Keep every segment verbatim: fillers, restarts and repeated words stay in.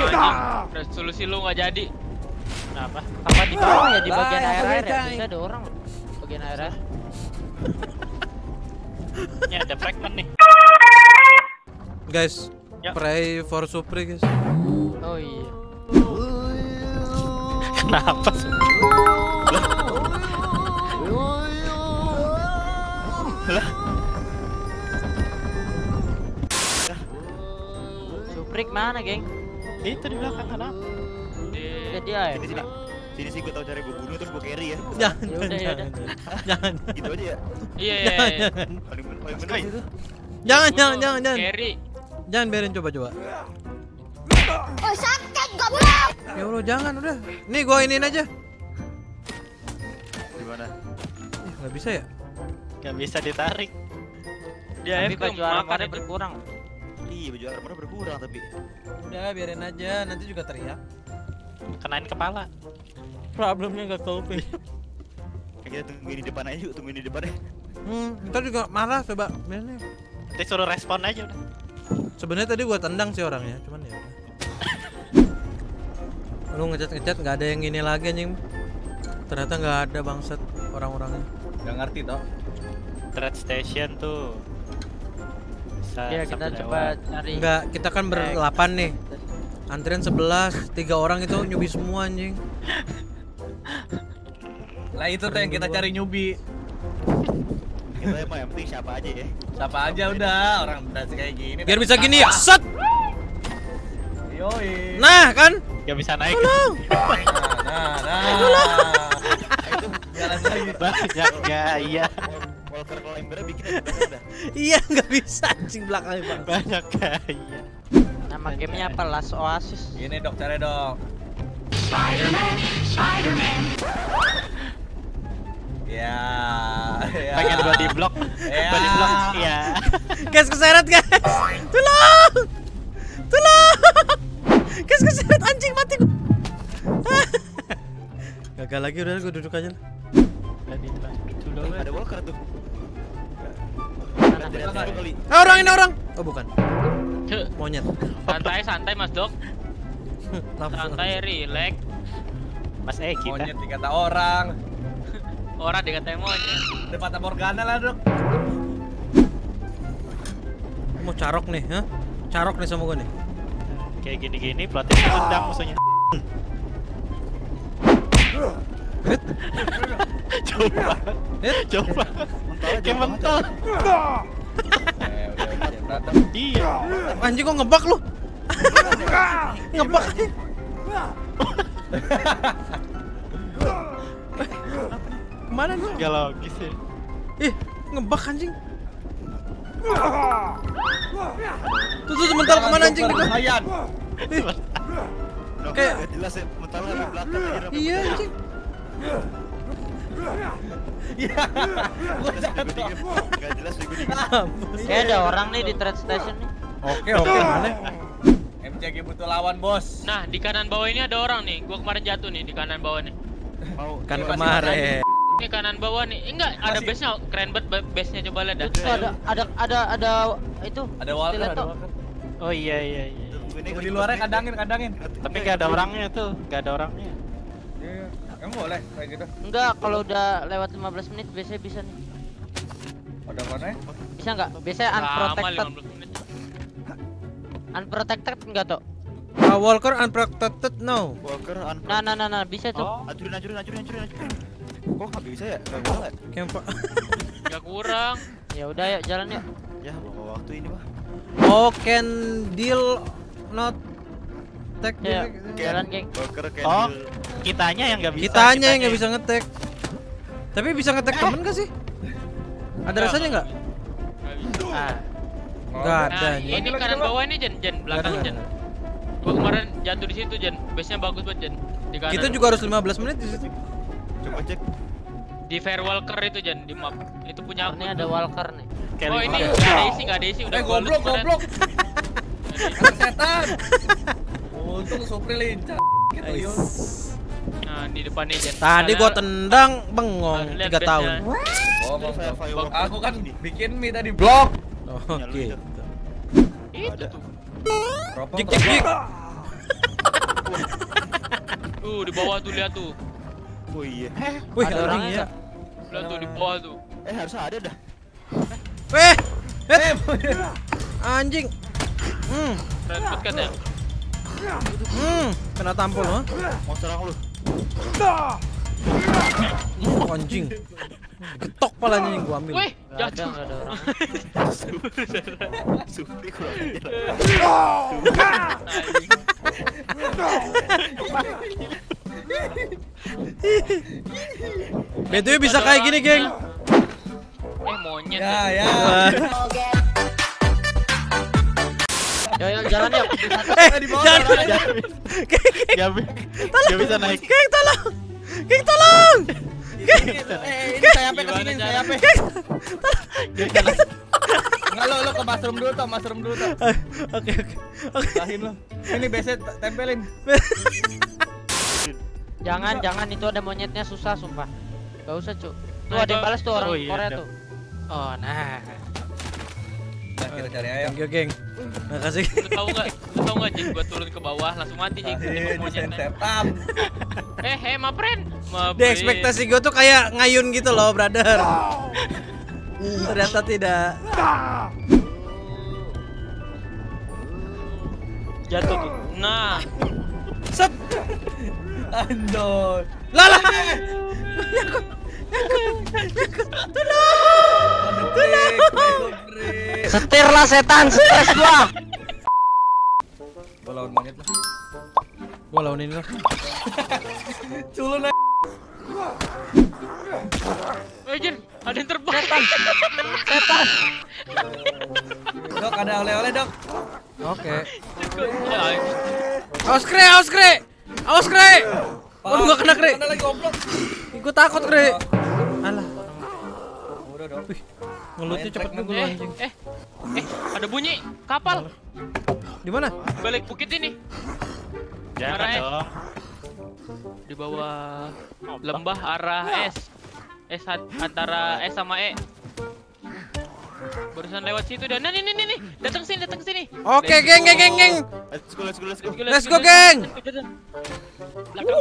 Resolusi lu nggak jadi. Kenapa? Apa di bawah ya, di bagian air-air ya? Bisa ada orang bagian air-air. Ini ada fragment nih. Guys, ya. Pray for Supri guys. Oh iya. Kenapa sih? Lah. Suprik mana, geng? Itu di belakang kenapa? Di dia ya. Sini sini. Sini sih gua tahu cara gua bunuh terus gua carry ya. Jangan, Yaudah, jangan, yaudah. jangan, Gitu aja ya. Iya, iya. jangan, iya. jangan, Paling paling bener itu. jangan, jangan, jangan, jangan, Carry. jangan biarin coba coba. Oh sakit goblok. Ya Allah jangan udah. Nih gua iniin aja. Gimana? Eh, nggak bisa ya? Gak bisa ditarik. Dia Tapi F K baju makan armornya itu kurang. Iya baju armor berkurang tapi. Udah biarin aja, nanti juga teriak. Kenain kepala. Problemnya gak solve. Kita tungguin di depan aja yuk, tungguin di depan ya. Hmm, ntar juga marah coba. Biarin. Nanti suruh respon aja udah. Sebenarnya tadi gua tendang sih orangnya, cuman ya. Lu ngecat-ngecat nggak ada yang ini lagi anjing. Ternyata nggak ada bangsat orang-orangnya. Gak ngerti toh. Trade station tuh. Bisa Ya kita sampai coba lewat. cari. Enggak, kita kan berdelapan nih. Antrian sebelas, tiga orang itu nyubi semua anjing. Lah itu tuh yang kita cari nyubi. Kita emang yang penting siapa aja ya. Siapa aja udah, orang udah kayak gini. Biar bisa gini ya, set. Yoi. Nah kan, Gak bisa naik. tolong. Nah, nah, nah. Itu Jalan lagi. Banyak gaya. Walker climber bikin aja belakang dah. Iya nggak bisa anjing belakangnya bang. Banyak gaya. Nama gamenya apa? Last Oasis. Gini dok, cara dok. Spider-Man, Spider-Man. Ya, ya. Pengen body block. Ya. Body block. Iya. Guys keseret guys, tolong, tolong. Guys keseret anjing mati gua. Gagal lagi udah gua duduk aja. Tadi Ada walker tuh. Mana? Ada satu kali. Ah, orang ini orang. Oh bukan, Cuk, monyet. santai santai Mas Dok. Langsung. Santai, relax. Mas eh kita. Monyet dikata orang. Orang dikatain monyet. Ada Fata Morgana lah dok. Mau carok nih, ha? Carok nih sama gua nih. Kayak gini-gini pelatih tendang musuhnya. Coba. Hit. Coba. Kayak mental. Eh, udah udah berantem. Iya. Anjing kok ngebak lu? Ngebak. Kemana lu? Gak logis ya. Ih, ngebak anjing. Tuh tuh mental kemana anjing nih gua? Lumayan. Nah, Kayak- nggak jelas ya, mental sampai belakang aja. Rafa. Iya anjing. Iya. Gua jatuh. Nggak jelas ya gue dikit. Kayak ada orang nih di trade station nih. Oke oke mana? M C G butuh lawan bos. Nah, di kanan bawah ini ada orang nih. Gua kemarin jatuh nih di kanan bawah nih. Mau Kan Masih kemarin. Ini kanan bawah nih. Eh, enggak, ada Masih- base-nya. Keren banget ba- base-nya, coba lihat dah. Udah, ada ada ada ada itu. Ada walker, ada stiletto. walker. Oh iya iya iya. Tungguin aja, Tunggu di luarnya kadangin, kadangin. Tapi gak ada orangnya tuh, gak ada orangnya. Iya. Emang boleh kayak gitu? Enggak, kalau udah lewat lima belas menit biasanya bisa nih. Ada mana? Bisa enggak? Biasanya Lama unprotected. Hmm. lima belas menit. Unprotected enggak tuh? Ah, Walker unprotected no. Walker un. Nah, nah, nah, nah, bisa tuh. Oh, Hancurin, hancurin, hancurin, hancurin, hancurin. Kok nggak bisa ya? Nggak bisa ya? Kayak apa? Enggak kurang. Ya udah yuk, jalan yuk. Ya, bawa waktu ini mah. Oh, can deal not take. Ya, jalan, geng. Walker oh, candle. kitanya yang gak bisa. Kitanya yang nggak bisa ngetek. Tapi bisa ngetek temen gak sih? Ada Enggak, rasanya nggak? Enggak bisa. Ah, Nggak ada. Nah, anjing. ini kanan bawah ini Jen, Jen, belakang Nggak Jen. ada. Gua kemarin jatuh di situ Jen. Base-nya bagus banget Jen. Di kanan. Kita juga harus lima belas menit di situ. Coba cek. di Fair Walker itu Jen, di map. Itu punya aku. Ini ada Walker nih. kayak Oh, lima. ini enggak ada isi, enggak ada isi udah Eh gua loot goblok, kemarin. goblok. Anak setan. Untung Supri lincah. Gitu yuk. Nah, di depan nih Jen. Tadi Nah, gua lihat- tendang bengong nah, lihat tiga base-nya. tahun. Oh, Ini fire- firework. aku kan bikin mie tadi blok. Oh, Punya lu Oke. itu. Itu Ada. tuh. Teropong, Jik jik jik. teropong. Tuh di bawah tuh lihat tuh. Oh iya. Wih, Ada anjing orangnya ya. Lihat tuh di bawah tuh. Eh harusnya ada dah. Weh, Eh, anjing. Hmm, Keren banget kan ya. hmm, kena tampol loh. Mau serang lu. Hmm, anjing. Getok palanya yang gua ambil. Wih, Nggak ada, jatuh. nggak ada orang. Supi kurang ajar. Anjing. B T W bisa kayak gini, geng. Eh monyet. ya ya. Yo yo jalan yuk. Eh, di bawah, jangan. jangan. Geng, geng, Gak, bi- gak bisa naik. geng, tolong. Geng, tolong. Eh, ini saya apa kesini Gimana saya apa? Enggak lo lo ke mushroom dulu tuh, mushroom dulu tuh. Oke, oke. Oke. Tahin lo. Ini biasa tempelin. Jangan jangan itu ada monyetnya susah sumpah. Gak usah cu. Tuh Nah, ada yang itu- balas tuh orang oh iya, Korea ada. tuh. Oh nah. Nah, kita cari ayo. Thank you, geng. Makasih. Lu tahu nggak? Lu tahu nggak Jin? Gua turun ke bawah langsung mati Jin. Di Tahin, bawah desain monyetnya. setup. Eh, hey, my friend. My Di friend. ekspektasi gue tuh kayak ngayun gitu loh, brother. Ternyata tidak. Jatuh tuh. Nah, Set. Anjol. Lah lah. Tolong. Tolong. Setir lah setan, stres gua. Gua lawan monyet lah. Gua lawan ini lah. Culun aja. eh Jin, ada yang terbang. Setan. Dok, ada oleh-oleh, Dok. Oke. Ya, anjing. Awas kre, awas kre. Awas kre. Waduh, gak kena kre. Ada lagi goblok. Gue takut kre. Alah. Udah, Dok. Wih, ngelutnya cepet Main gue Eh, anjing. eh, eh, ada bunyi kapal Di mana? balik bukit ini. Jangan Arah, eh. dong. Di bawah lembah arah S. S an- antara S sama E. Barusan lewat situ dan nah nih nih nih nih. Datang sini, datang sini. Oke, Let's geng, go. geng, geng, geng. Let's go, let's go, let's go. Let's go, geng. Belakang.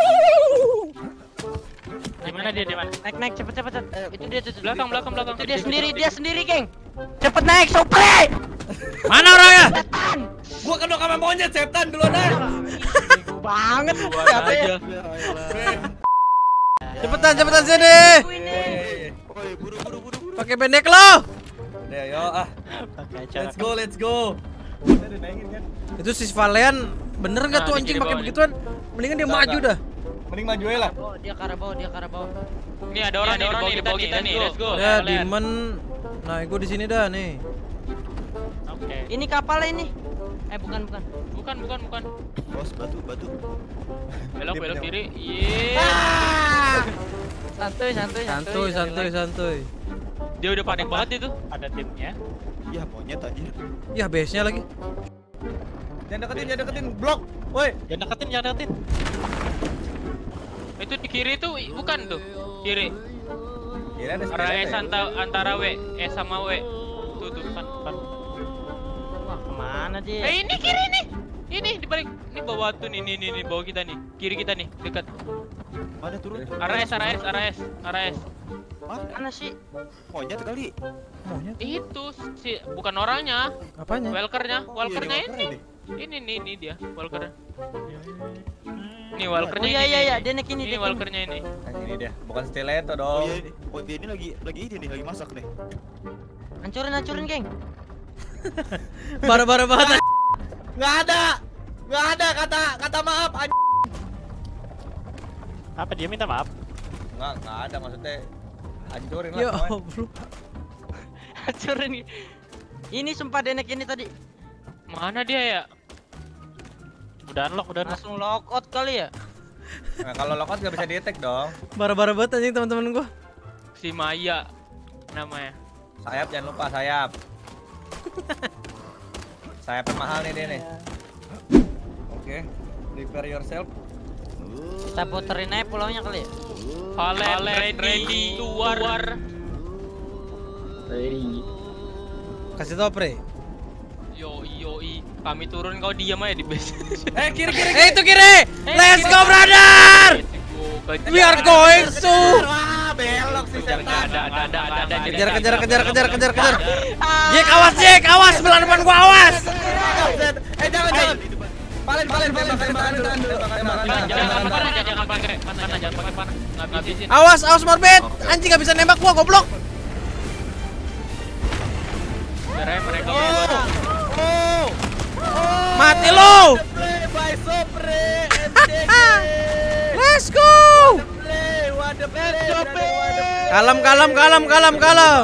Di mana dia? Di mana? Naik naik cepet cepet cepet. Itu dia tuh. Belakang, belakang, belakang. Itu dia sendiri, dia sendiri, geng. Cepet naik, Supri. Mana orangnya? Gua kena sama monyet setan duluan aja. Banget. Buat Siapa ya? aja. Cepetan, cepetan sini. Oh, iya, buru, buru, buru, buru. Pakai pendek lo. Udah, yo ah. Pakai acara. Let's go, let's go. Itu si Valian bener nggak Nah, tuh di anjing kiri pakai bawah nih. begituan? Mendingan dia Nggak, maju nggak. dah. Mending maju aja lah. Oh, dia ke arah bawah, dia ke arah bawah. Nih ada orang nih, ada orang nih di bawah kita nih. Let's go. Ya, Kalian. Demon. Nah, gue di sini dah nih. Oke. Ini kapalnya ini. Eh bukan bukan. Bukan, bukan, bukan. Bos, batu, batu. Belok, Dia belok punya- kiri. Iya. Santuy santuy Santuy, santuy, santuy. Dia udah panik banget itu. Ada timnya. Ya, monyet anjir. Ya, base-nya lagi. Jangan deketin, jangan deketin. Blok. Woi. Jangan deketin, jangan deketin. Itu di kiri tuh bukan tuh. Kiri. Kira ada Arah sepeda S ya? antara, antara W, E sama W. Tuh tuh kan. kan. Wah, kemana dia? Eh ini kiri nih. Ini di balik. Ini bawah tuh nih, nih, nih, nih bawah kita nih. Kiri kita nih, dekat. Mana turun? Arah S, arah S, arah S, arah S. Mana sih? Monyet kali. Monyet. Itu si bukan orangnya, Apanya? walkernya, walkernya Iya, ini. walker Ini nih, ini dia, walkernya. Nih Oh walkernya iya ini. iya iya, nih. dia naik ini, Ini dia naik ini. walkernya ini. Nah, ini dia. Bukan stiletto Oh dong. iya, ini. Oh dia ini lagi lagi ini nih, lagi masak nih. Hancurin hancurin, geng. Bara-bara banget. Nggak ada. Nggak ada kata kata maaf. anj- Apa dia minta maaf? Nggak, nggak ada maksudnya. Hancurin lah. Ya semuanya. Allah. Hancurin. Ini sumpah dia naik ini tadi. Mana dia ya? Udah unlock, udah unlock. Langsung lockout kali ya. Nah, kalau lockout nggak bisa di-attack dong. Bara-bara banget anjing teman-teman gua. Si Maya namanya. Sayap jangan lupa sayap. Sayapnya mahal nih dia nih. Oke, prepare yourself. Kita puterin aja pulaunya kali ya. Valen ready, ready to war. Kasih tau, Pre. Yo yo i. Kami turun kau diam aja di base. Eh kiri kiri. Eh itu kiri. Let's go brother. We are going to. Wah, belok si Kejar, setan. ada, ada, ada, ada, ada. Kejar kejar kejar kejar kejar kejar. Jek awas Jek, awas sebelah depan gua awas. Eh jangan jangan. Palen palen palen tembakan dulu. Tembakan Jangan, jangan pakai panah, jangan pakai panah, jangan pakai panah. Ngabisin. Awas awas morbid. Anjing gak bisa nembak gua goblok. Biar aja mereka Oh. berdua. Oh. Mati lo. Play by Sopre M C G. Let's go. Play, what the play. Kalem kalem kalem kalem kalem.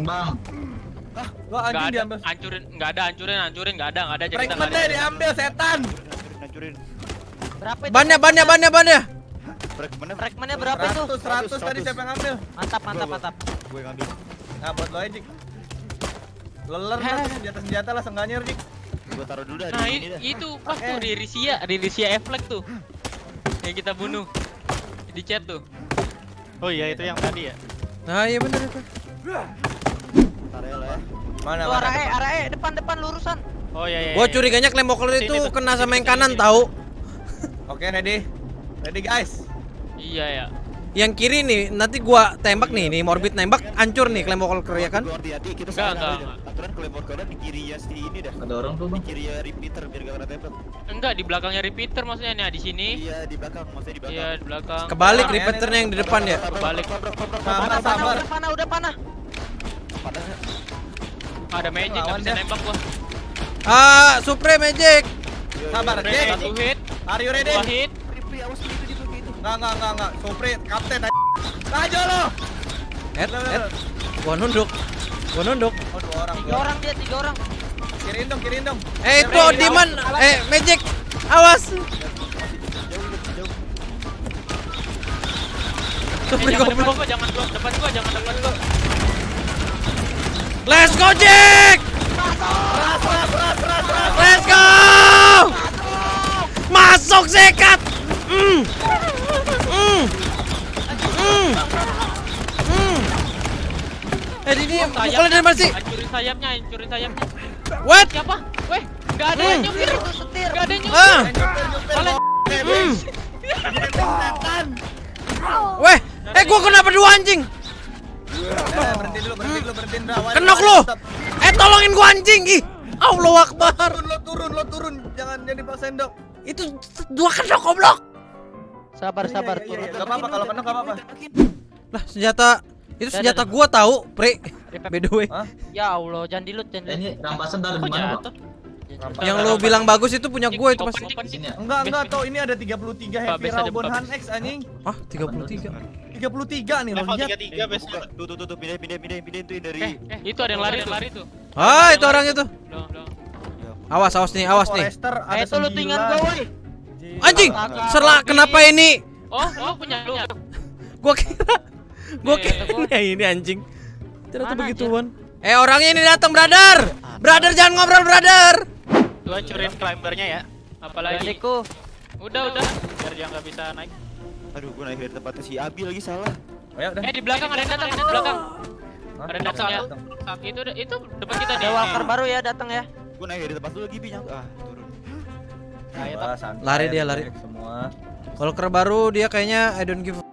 Wah, Nggak anjing ada, diambil. hancurin, nggak ada, hancurin, hancurin, nggak ada, nggak ada. Jadi kita nggak Fragmentnya ada. diambil setan. Hancurin. Berapa itu? Bannya bannya bannya bannya. Fragmentnya Fragmentnya berapa itu? seratus seratus tadi siapa yang ngambil? Mantap, mantap, mantap. gue ngambil. Nah, buat lo aja, Jik. Leler lah tuh senjata-senjata lah sengganya, Jik. Gue taruh dulu dah Nah di i- sini dah. itu pas tuh di Risia, di Risia Eflek tuh yang kita bunuh di chat tuh. Oh iya itu yang tadi ya. Nah iya bener itu. Taruh ya lah ya. Mana Tuh mana? arah E, arah E, depan, depan lurusan. Oh iya iya. Gua iya. curiganya klaim mokel itu Sini, tuh. kena sama yang Sini, kanan sini. tahu. Oke, ready. Ready, guys. Iya ya. Yang kiri nih nanti gua tembak nih, nih morbid nembak hancur nih klaim mokel ya kan. Gue hati-hati kita Enggak, salah enggak, aja. Aturan claymore kalian di kirinya si ini dah. Ada orang tuh Di bang. kirinya repeater biar gak kena tembak. Enggak, di belakangnya repeater maksudnya nih, di sini. Iya di belakang, maksudnya di belakang. Iya, di belakang. Kebalik Nah, repeaternya yang di depan ya. Kebalik. Sabar, Panah, sabar. udah panah, udah panah. Ada magic, nggak Lawan bisa dia. nembak gua. Ah, Supreme Magic. Sabar, Udah, Jik. satu hit, Are you ready? dua hit. Enggak, enggak, enggak, enggak. Sopre, kapten. Maju lo. Ed, ed. Gua nunduk. Gua nunduk. Oh, dua orang. Tiga orang dia, tiga orang. Kiriin dong, kiriin dong. Eh itu Diman, eh Magic. Awas. Eh, Supreme jangan depan goblok. gua, jangan gua, depan gua, jangan depan gua. Let's go Jack. Let's go. Masuk sekat. Mm. Mm. Mm. Mm. Eh ini pukulnya dari mana sih? Hancurin sayapnya, hancurin sayapnya. What? Siapa? Weh, nggak ada Hmm. yang nyupir. Nggak ada yang nyupir. Ah. Kalian Mm. Weh, eh gua kenapa dua anjing? Eh, berhenti dulu, berhenti dulu, berhenti dulu. Kenok lu. Eh tolongin gua anjing. Ih. Allahu Akbar. Turun, lo turun, lo turun. Jangan jadi Pak Sendok. Itu dua kenok goblok. Sabar, sabar, Iya, iya, turun. iya. Gak apa-apa, kalau kenok gak apa-apa. Lah senjata itu senjata gua tahu, Pri. By the way. Hah? Ya Allah, jangan dilut, jangan Eh, dilut. ini rampasan dari kok mana bang? jatuh? Yang lu bilang bagus itu punya gua itu pasti. Open, Di sini ya? Enggak, enggak, toh ini ada tiga puluh tiga Pak, heavy biasa ada Raubon Pak. Han X anjing. Ah, tiga puluh tiga. tiga puluh tiga nih lo Level lihat. tiga puluh tiga base. Tuh tuh tuh tuh pindah pindah pindah pindah itu dari. Eh, eh, itu ada yang lari, yang lari tuh. Ah, itu orang itu. Dong, dong. Awas, awas nih, awas nih. Forester Eh, ada itu lu tinggal gua, woi. Anjing, serla kenapa ini? Oh, oh punya lu. Gua kira gua Nih, kira gua- ya ini anjing. Ternyata Mana begituan. Eh, orangnya ini datang, brother. Brother jangan ngobrol, brother. Gua hancurin climbernya ya. Apalagi? Adikku. Udah, udah. Biar dia nggak bisa naik. Aduh, gua naik dari tempatnya si Abi lagi salah. Oh, ya udah. Eh, di belakang ada yang datang, di belakang. Hah? Ada yang datang ya. Itu itu depan kita Ada nih. walker baru ya datang ya. Gua naik dari tempat lu lagi binyang. Ah, turun. Wah, santai, Lari dia, lari. semua. Walker baru dia kayaknya I don't give a-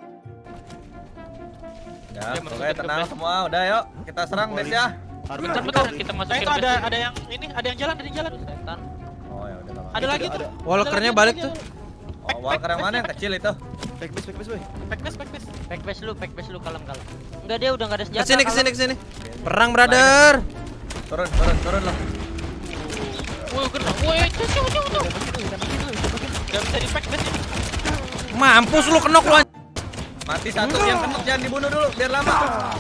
Ya, Dia masuk oke, ke tenang base. semua. Udah yuk, kita serang base ya. Bentar, bentar, kita Eh, masukin itu ada base. ada yang ini, ada yang jalan, ada yang jalan. Setan. Oh, ya udah lama. Ada lagi tuh. Walkernya balik tuh. Oh, Walker yang mana yang kecil itu? Back base, back base, weh. Back base, back base. Back base lu, back base lu kalem-kalem. Enggak, dia udah enggak ada senjata. Kesini, kalem. kesini, kesini. Perang, brother. Turun, turun, turun lo. Woi, kena. Woi, cuy, cuy, cuy, cuy. Gak bisa di back base ini. Mampus lu kenok lu anjing. Mati satu yang kenok jangan dibunuh dulu biar lama.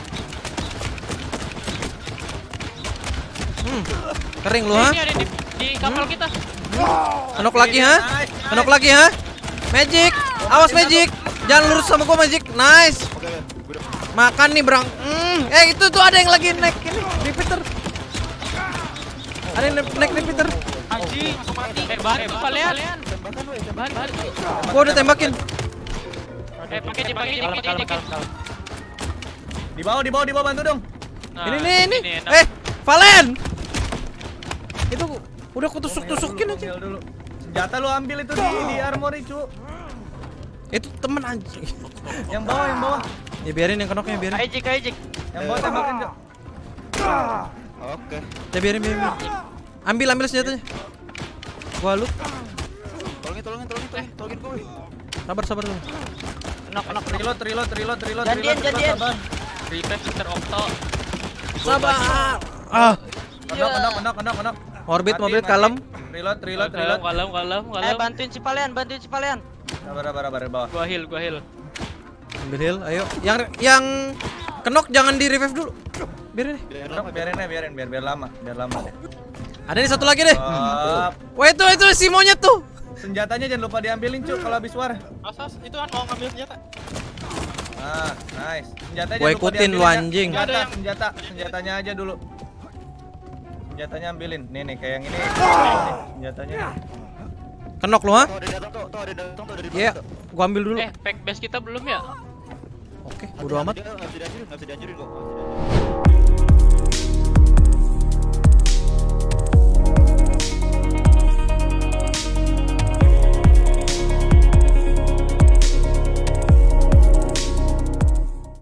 Hmm. Kering lu, ha? Ini ada di, di kapal kita. Kenok lagi, ha? Kenok lagi, ha? Magic. Awas Magic. Jangan lurus sama gua Magic. Nice. Oke, oke. Gua udah Makan nih, Brang. Hmm. Eh, itu tuh ada yang lagi naik ini, repeater. Ada yang naik naik repeater. Anjing, mati. Eh, balik, kalian. Balik, balik. Gua udah tembakin. Eh, pakai di pakai di pakai di pakai. Di bawah, di bawah, di bawah bantu dong. Nah, Ini nih, ini. enak. Eh, Valen. Itu Udah aku tusuk-tusukin aja. Gua dulu. Senjata lu ambil itu di di armory, cu. Itu temen anjing. Yang bawah, yang bawah. Ya biarin yang kenoknya biarin. Aijik, aijik. Yang bawah tembakin, cu. Oke. Ya biarin biarin. biarin. Ambil ambil senjatanya. Gua lu. Tolongin, tolongin, tolongin, tolongin, tolongin gue. Sabar sabar dulu. Knock, knock, knock. Reload, reload, reload, reload, Jandian, reload, jandian. sabar. Revive Mister Octo. Sabar. Ah, Kenok, kenok, kenok, kenok, kenok. orbit Mati, morbid mati. kalem. Reload, reload, Kalem, reload. kalem, kalem, Eh, kalem. bantuin si Palian, bantuin si Palian. Sabar, sabar, sabar, di bawah. Gua heal, gua heal. Ambil heal, ayo. Yang yang kenok jangan di revive dulu. Biarin nih. Kenok, biarin aja, biarin, biar biar lama, biar lama deh. Ada nih satu lagi deh. Stop. Wah itu itu si monyet tuh. Senjatanya jangan lupa diambilin, cu, kalau habis war. Asas itu kan mau ngambil senjata. Ah, nice. Senjatanya Gua jangan lupa ikutin lu, diambilin ya. anjing. Senjata, Ada yang- senjata, senjatanya aja dulu. Senjatanya ambilin. Nih nih kayak yang ini. Nih, senjatanya. nih. Kenok lu ha? Tuh ada yang datang tuh, tuh ada yang datang tuh dari Iya. Gua ambil dulu. Eh, pack base kita belum ya? Oke, bodo amat. Enggak bisa dihancurin, enggak bisa dihancurin kok. Nggak bisa dihancurin.